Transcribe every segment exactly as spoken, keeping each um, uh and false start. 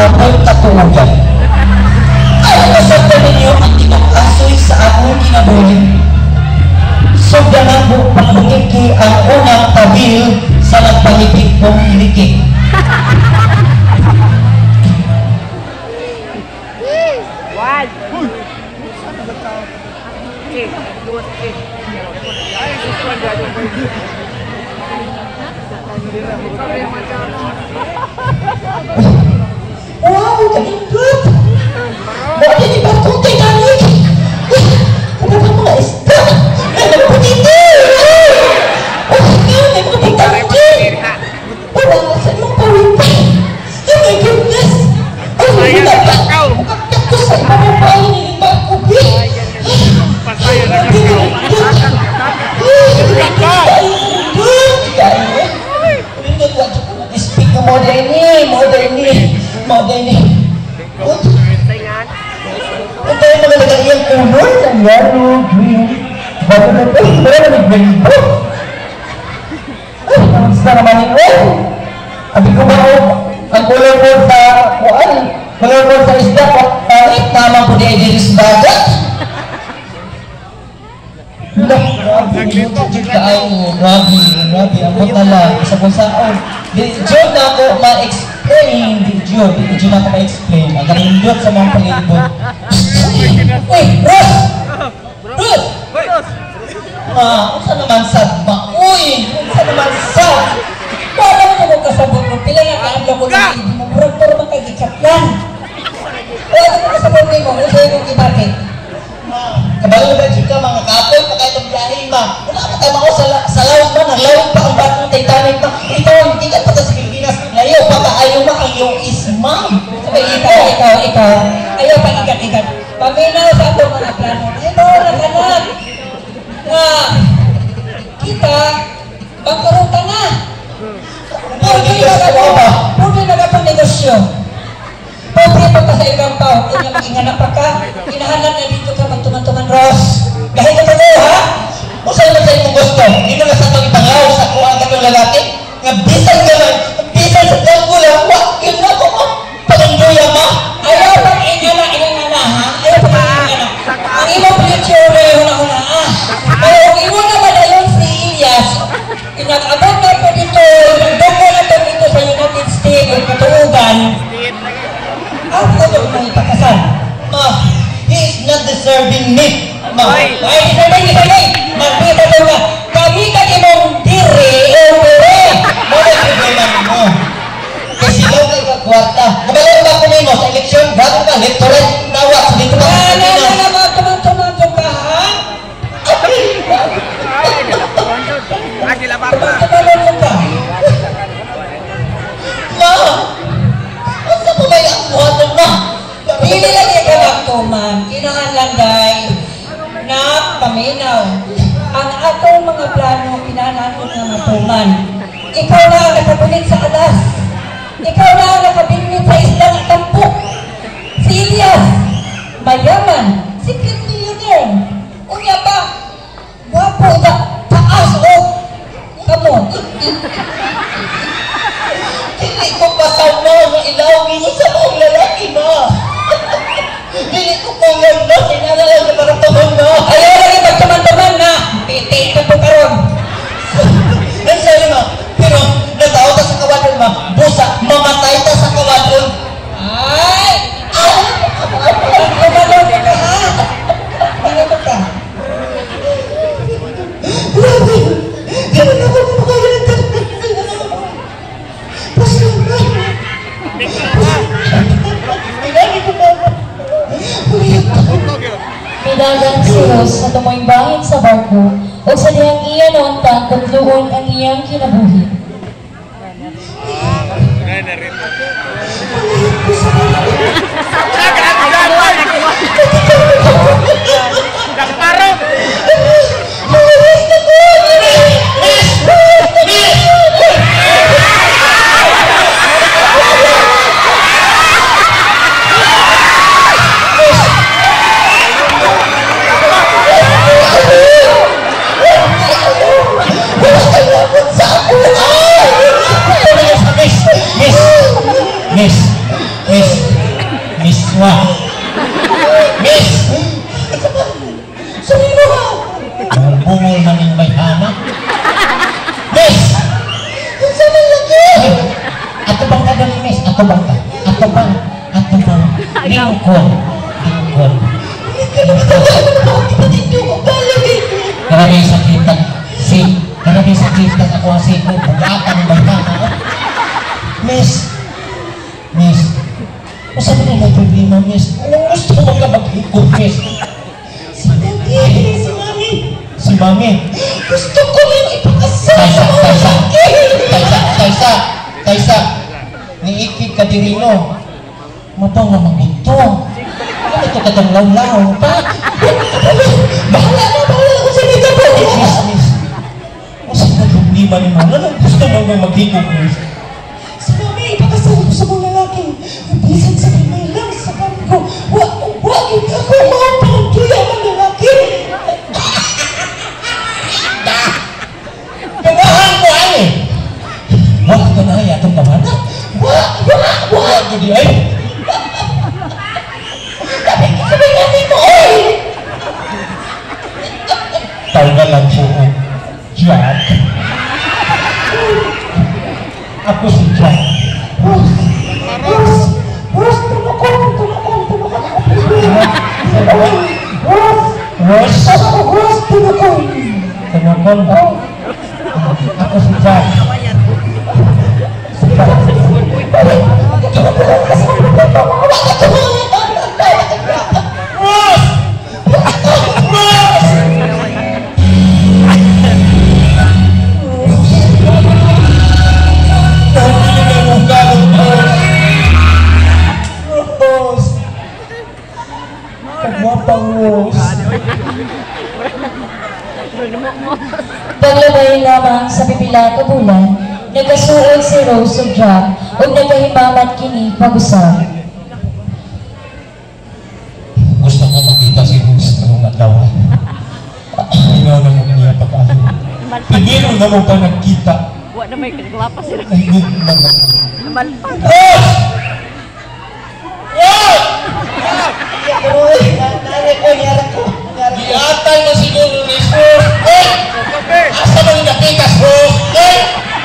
ako'y katuugan. Ay, nasabtan ninyo ang tinakasoy sa akong kinabuhi. Sobra na po pagmungiki ang unang tabil sa nagpangipik kong likik. Wow, kalingkot! Bakit di ba itong Titanic? Ano ba mga isda? Ano ba dito? Oh, ngayon ay mga Titanic! Wala nga sa mga pawipay! Oh my goodness! Ay, wala ba? Makaktak ko sa ibang bahay ni Lima Kubi! Pasaya na ka! Speak na modern ni, modern ni, modern ni. Ito yung mga nagayang kulor ng yellow, green. Bago na ito, wala na nag-rainbow. Ay, namusta naman yun. Ay, sabi ko ba o, ang kulor ko sa, kuan, kulor ko sa isda, kahit naman po di ay diris bagat. Grabe, grabe, grabe, ako tala, isa kong saon. Di Jod na ako ma-explain, di Jod, di Jod na ako ma-explain. Ang ganindot sa mga palilibot. Uy, Ross! Ross! Ma, unsa naman sad, ma? Uy, unsa naman sad? Para mo mo kasabot mo, pila na kaadlaw ko na hindi mo, murag-puro makagikatlan. Wala mo kasabot mo, unsa yung ibakit? Kabalo ba dyan ka mga kapoy pa kayo itong biyahe ma? Wala pa tayo ako sa, sa lawag ba? Naglawag pa ang batong Titanic ma? Ito, hindi ka pa sa Pilipinas. Layo pa ka ayaw ma ang iyong ismam. Sabi, ikaw, ikaw, ikaw. Ayaw pa ikat-ikat. Paminaw sa ako mga plano. Ito, nakanak. Na, kita, bangkarutan na. Pwede na ka Pwede na ka pang negosyo. Pwede pa ka sa ibang pao. Kanya mag-inganak pa ka. Inahanap na dito ka magtuman-tuman, Ross. Dahil ka mo, ha? O sa'yo na sa'yo kung gusto. Hindi mo na sa itong itangaw sa kuha ka ng lalaki. Nga bisan ka lang. Bisan sa danggo lang. Wak, yun na ko ma. Palanduya ma. Ayaw pang ingana, ingana, ha? Ayaw pang ingana. Ang imong future na yung una-una, ha? Pero kung imo naman na yun si Ilias, pinag-abot na po dito, nagdoko na po dito sa United States, katuugan. Ako ko ito kung ipakasal. Ma, he is not deserving me. Ma, ay, deserving, deserving. Magpita daw nga, kami ka imong diri, ere. mo na problema mo. Kasi daw kayo kagwarta. Kabalaw ba ko mo sa eleksyon? Bago ka, electorate, nawat sa dito na sa Wala Pilipinas. na naman, tuman-tuman ka, ha? Tuman-tuman ka. Ma, ang sa pumay ang buhatan ma. Pili lagi ka magtuman, kinahanglan day na paminaw. Ang atong mga plano, kinahanglan na matuman. Ikaw na ang nakabulit sa alas. Ikaw na ang nakabinit sa isla ng tampok. Si Ilias, mayaman, secret millionaire. Unya pa, wapo na, taas o, kamo. Hindi ko pasaw mo nga ilawin sa mga lalaki ma. Hindi ko kung ganda, sinalalang na parang tuhon mo. Ayaw lagi magtuman-tuman na, piti ka po karon. Ang sa'yo ma, pero nagtao ta sa kawadron ma, busa, mamatay ta sa kawadron. Ay! Ay! Ang kumalong ka ha? Ano ba ka? Grabe! Gano'n na ako kumakain ng Midagang si Ross na tumoy bangin sa barko o sa dihang iyan noontan kutluon ang iyang kinabuhi. Sa ako! Sino ha? Ang bungol na ning may anak. Miss! Saan na lagi? Ato bang ka dali, miss? Ato bang ka? Ato bang? Ato bang? Lingkon. Lingkon. Karami sakitan. Si, karami sakitan ako ang siko. Bugatan ng may anak. Miss! Miss! O sabi na may problema, miss? Anong gusto mo ka mag-hikot, miss? Si Mami! Si Mami! Si Mami! Gusto ko na yung ipakasal sa mga laki! Taysa! Taysa! Taysa! Niikid ka dirino. Mabang naman ito. Ano ito katang law-law? Pa? Bahala na! Bahala ako sa nito po! Miss! Miss! O sabi na problema ni mo? Anong gusto mo mag-hikot, miss? Si Mami! Ipakasal ko sa mga lalaki! Bisan sa may lang sa ko, wag wag ako mga pangtuya ng lalaki. Ganahan ko ay. Wag ka na ay atong kamana. Wag wag wag ko di ay. Tapi sabi natin mo ay. Tawag lang po. Jack. Ako si Jack. Rose. Rose. Rose, tulukon, tulukon, tulukon ako. Rose, Rose, Rose, tulukon. Tulukon ba? Ako si Jack. Si Jack. Rose! Rose! Paglabay lamang sa pipila ka bulan, nagkasuod si Rose ug Jack ug nagkahimamat kini pag-usab. Gusto ko makita si Rose karong adlaw. Ikaw na mo niya pag-ayo. Pigiro na mo pa nagkita. Wa na may kalapas sila. Ay, hindi naman ako. Malpag. Rose! Rose! Uy, nanay ko, nyara ko. Iatay na siguro ni Rose. Eh! Asa mo yung napitas, Rose? Eh!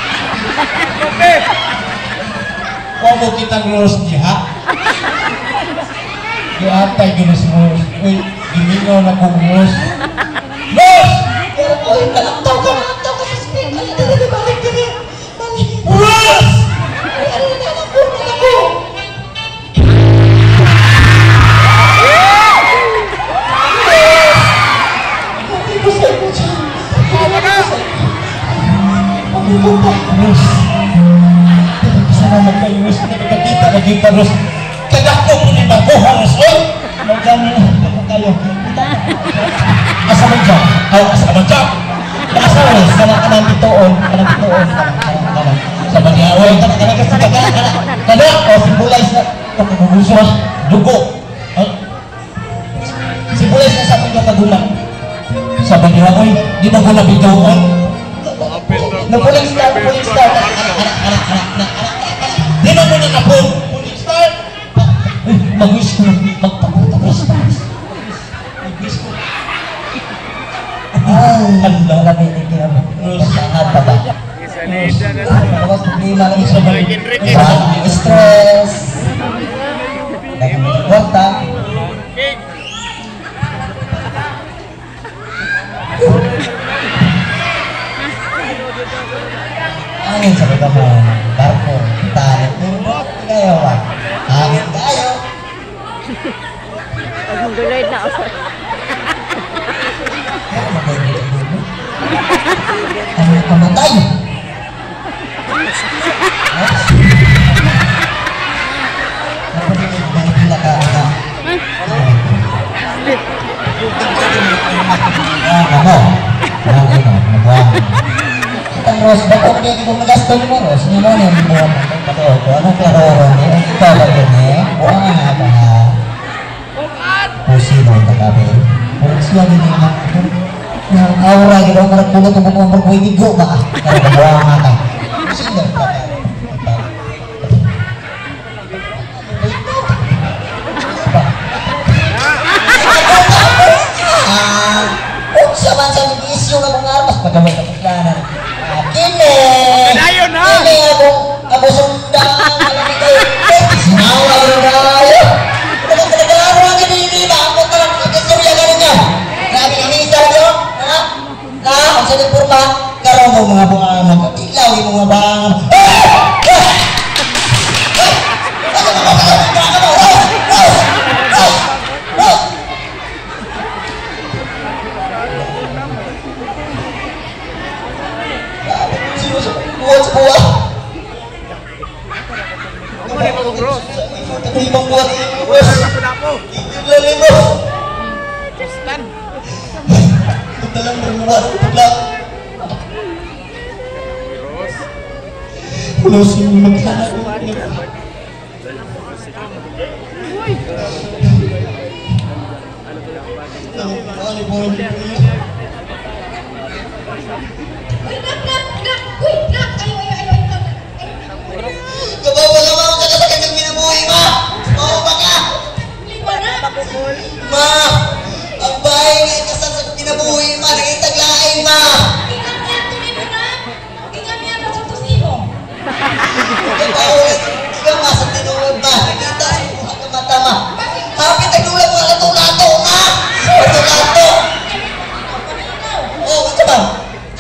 Huwag mo kitang Rose niya, ha? Iatay ko na si Rose. Uy, gimingaw na kong Rose. Rose! Uy, kalaktaw ka, kalaktaw ka sa speak. Ay, dali, balik ka rin. Balik. Rose! Ay, ano na, naku, naku. Rose, salamat kayo, Rose. Nakikita na kita, Rose. Kadako po ni Mabuha, Rose. Oy! Magkano ako kayo. Asa man dyan? Ay, asa man dyan? Asa, Rose? Kanang kanang bitoon. Kanang bitoon. Kanang kanang. Sa banya, oy. Kanang kanang kasi kanang kanang. Kanang, o, simbolize na. O, kaguguso, ha? Dugo. Simbolize na sa akin yung kagulang. Sa banya, oy. Di na ko na bitoon. Napuling star, napuling star. Anak, anak, anak, anak, anak, anak. Di na mo na napun. Puling star. Mag-wish ko. Magpapagpapis. Mag-wish ko. Ay, Allah. Lamin ni Kira. Sangat pa ba? Tapos problema ng isa ba? Stress. Dahil may kwarta. Angin sa mga mo, barko, talit, turbot, kayo ba? Angin kayo. Pag mong na ako. Ano kamatay? Ano pila ka na? Ah, ano? Ano, nagwang. Ang Rose, ba't ako hindi ko magastol mo, Rose? Hindi mo na yung buwan ng pateo ko. Anong klaro niya? Ikaw ba yun eh? Buwan nga ba ha? Pusi mo yung kagabi. Kung siya din yung mga yung aura, gano'n nga nagpulot ng mga mga buwigo ba ka? Kaya buwan nga ka. Sino ka ka? Ah, Unsa man sa isyu na kong armas pagkamay ka puklanan. Kini. Dayon ha. Kini akong abo sundang malamigay. Sinawa ko na kayo. Kung talaga ang ganini ba ako talang nagkasirya galing niya. Grabe kami isa yun. Ha? Na, ang sa nagpurma, karoon mo mga bunga magkapilaw yung mga bangam. Buat sebuah lima buat bos lima dalam berbuat belak pulau sini makan Kabawa ka mga kakasakit ang ginabuhi, ma! Mau ba ka? Ma! Ang bahay nga ikasal sa ginabuhi, ma! Nangitaglain, ma! Kabawa ka ma sa tinuod, ma! Nakita sa buha ka mata, ma! Hapit naglulang mga lato-lato, ma! Lato-lato! Oh, ito ba?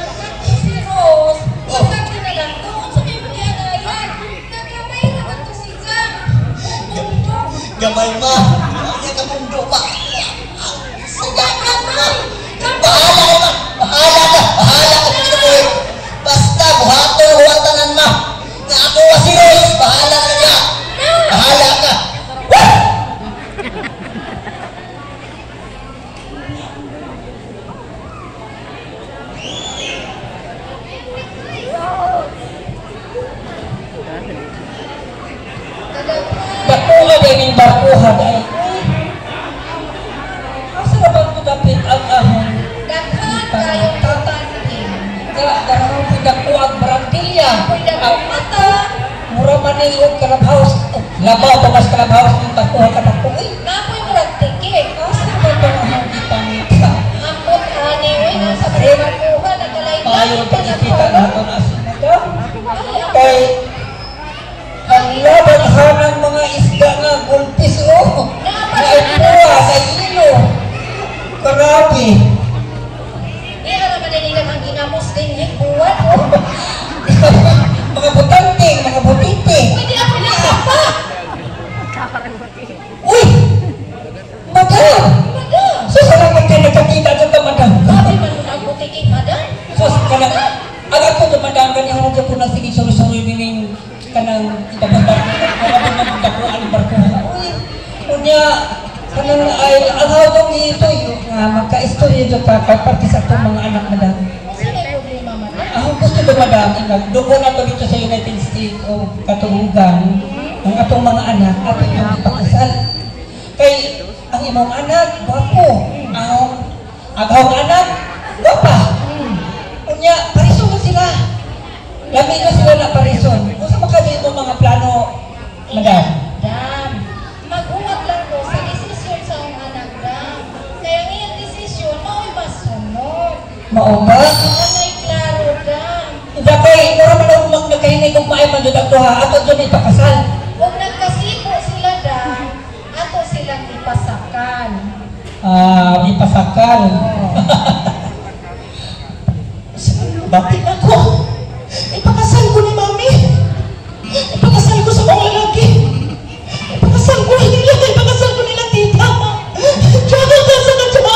Gamay ma, kaya ka mundo ma. Sayakan ma. Bahala ma. Bahala ka. Bahala ka dito boy. Basta buhaton huwatanan ma. Na ako si Rose. Bahala ka niya. Bahala ka. Bakula din yung barkuhan ay asa naman ko dapit ang ahon Daghan kayo tatantin. garaw ko dako ang barangtilya ang mata mura manilog kalabhaus labaw pa mas kalabhaus yung barkuhan ka dako uy Napoy murag tikit. asa naman ito ang ahon ipangita Ambot ani we nasa barkuhan nagalay. tayo pagkikita natin asin na daw kay ang laban ng mga isda nga gulpis o na ipuwa sa ilo karabi Di ara man nila ang ginamos din ni buwan o. mga butanting, mga butiti Pwede ako na apa. uy madam Madam. so salamat kayo nagkakita sa ito madam Sabi man mo ang butiking madam. so kanang agad ko ito madam ganyan ako po na sige suru-suru yung kanang ibababar ko kanang maganda ko ang barko uy unya kanang ay alhawang ito yung nga magka-istorya ito pa kaparte sa itong mga anak madam Sino yung problema madam? ako gusto ko madam doon na to dito sa United States o katuhugan ang atong mga anak at yung ipakasal kay ang imong anak gwapo ang agawang anak gwapa unya parison na sila lami na sila na parison kung sa makabit mo mga plano madam Dam, mag-uwag lang ko sa desisyon sa akong anak, Dam. Kaya ngayong desisyon, mao'y masunod. maoba Mao'y klaro, Dam. dakay mura man ako mag nagkahinay kung maay man dyan ang tuha ato dyan ipakasal Huwag nagkasipo sila, Dam. Ato silang ipasakan. ah ipasakal bakit ako ipakasal ko ni mami ipakasal ko sa mga lalaki ipakasal ko nila ipakasal ko nila tita tsaka ka sa katsama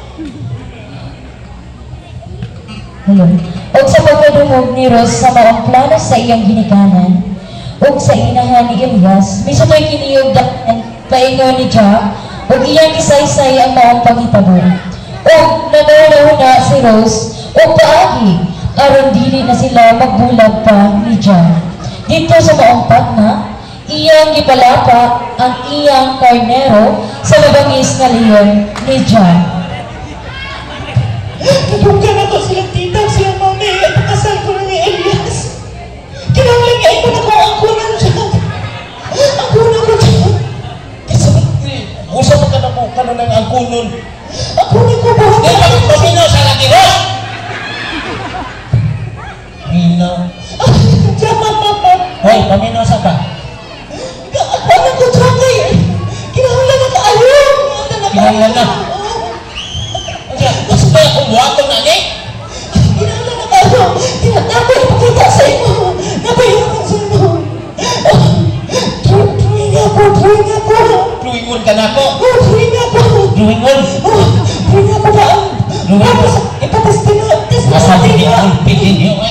Ayun. Og sa pagkadungog ni Ros sa maong plano sa iyang ginikanan, og sa inahan ni Elias, misutoy kiniyog daan paingon ni Jack, og iyang isaysay ang maong panghitabo. Og nanunahuna si Rose, og paagi, aron dili na sila magbulag pa ni Jack. Dito sa maong pagna, iyang gipalapa ang iyang karnero sa labangis nga leon ni Jack. Nabuka na to silang tita, silang mami, ipakasal ko na ni Elias. Kinahanglan ko na ko ang kunan siya. Ang kunan ko siya. Isa ba? Usa pa ka na mo, kanon ang angkunon. Ang kunan ko buhat. Di ba, mamino sa buhaton na ni. Kinala na kayo. Tinatapos ipakita sa imo. Nabayaran sa imo. Drawing ako, drawing ako. Luingon ka na ko. Oh, drawing ako. Luingon. Oh, drawing ako ba? Luingon. Ipatas din na. Asa din yung pidin niyo eh.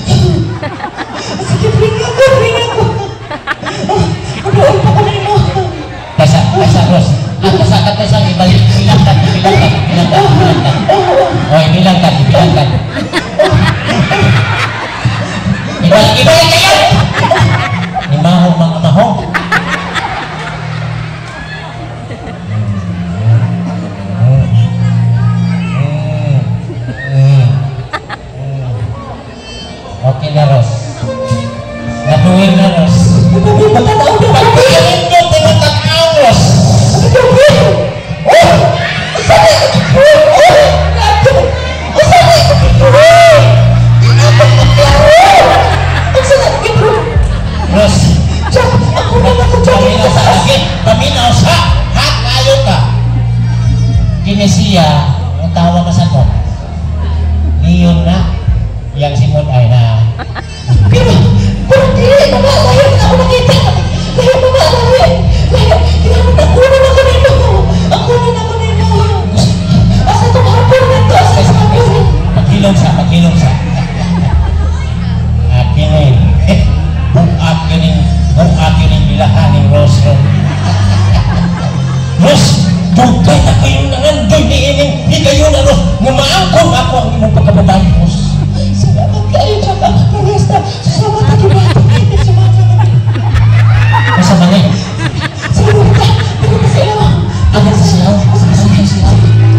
Sige, drawing ako, drawing ako. Mag-uwi pa ko na imo. Kasa, kasa, Ros. Ang kasakat na isang ibalik. Bilangkan, bilangkan, bilangkan, bilangkan. O, bilangkan, bilangkan. Ibalik, ibalik kayo! Ni mahong mga mahong. Okay na, Ros. Natuwin na, Ros. Pagpilin nyo, tinatakaw, Ros. Ros, paminaw sa agit, paminaw sa hat, ayaw ka. Kinesiya, ang tawa ka sa ko. Leon na, yang simon ay na. Pero, pero dili, mga lahir na ako nakita. Lahir, mga lahir. Lahir, kailangan nakunan ako nito. Akunan ako nito. Asa itong hapon na ito, asa itong hapon. Pagkilong sa, pagkilong sa. Akinin. Kung akinin, kung akinin bilahan ni Rose Ron. Rose, dugay na kayong nangandoy ni Ining. Di kayo na, Rose. Ngumaangkong ako ang imong pagkababae, Rose. Salamat kayo, tsaka Resta. Salamat na gibata. Salamat na gibata. Masa mali? Salamat ka. Salamat ka sa iyo. Ano sa siyaw? Ano sa siyaw?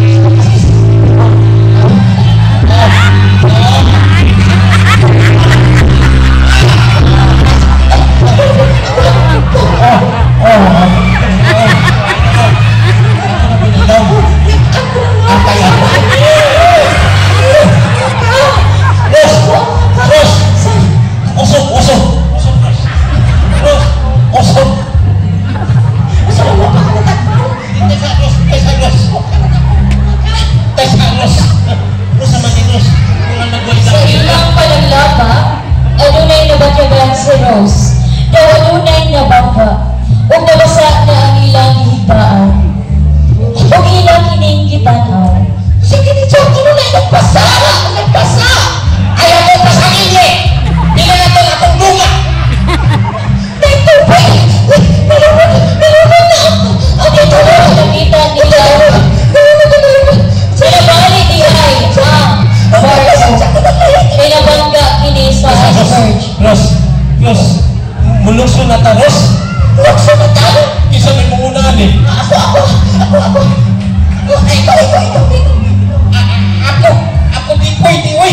Sa ilang panaglaba, adunay nabatyagan si Rose, daw adunay nabangga, ug nabasa na ang ilang higdaan, ug ilang kining gitanaw. Sige ni Chong, ano na nagpasa? Nagpasa! Ayaw mo pasangin niya! Bila na ito akong bunga! Nagtubay! Nalunod! Nalunod na ako! Ang ito na! Nakita nila, Nalunod na nalunod! sinabali ni Ay ang barko, pinabangga kini sa George. Ros, Ros, mulukso na ta, Ros! Lukso na tayo! Isa may mungunan eh! Ako! Ako! Ako! Ako! Ikaw! Ikaw! Ikaw! Ako! Ako di pwede, uy!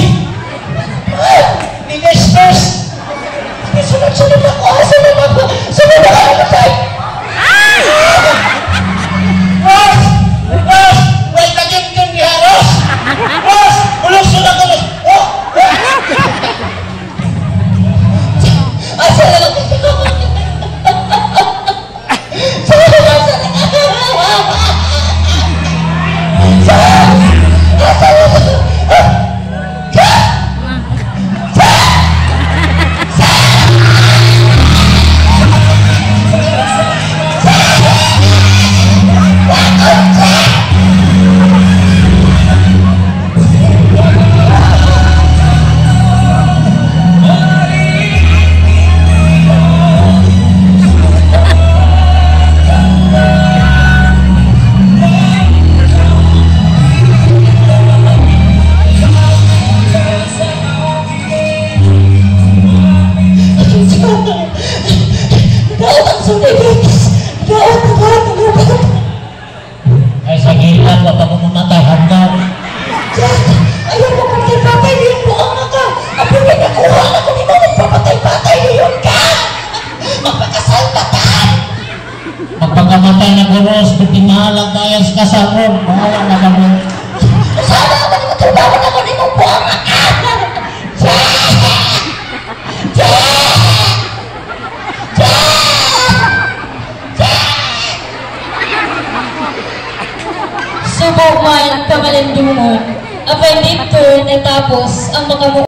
Ni Nestors! Sunod-sunod ako! Sunod ako! Sunod ako! Ano tayo? Ros! Ros! May tagim yun niya, Ros! Ros! Mulukso na ko, Ros! Oh! Asa na lang ito? Sunod na! Asa na! Asa na! Ay, sa gila, wala ko mamatay hanggang. Ayaw mo patay-patay niyon mo ang ka. Apo na nakuha na kung ikaw magpapatay-patay niyon ka. Magpakasalbatan. Magpagkamatay na ko, Ros, kung tinahalang tayo sa kasarong, bahala na kami. Sana ako nagkatrabaho na kung ikaw po ang ka. Subok man kamalindungon, Apan dito natapos ang mga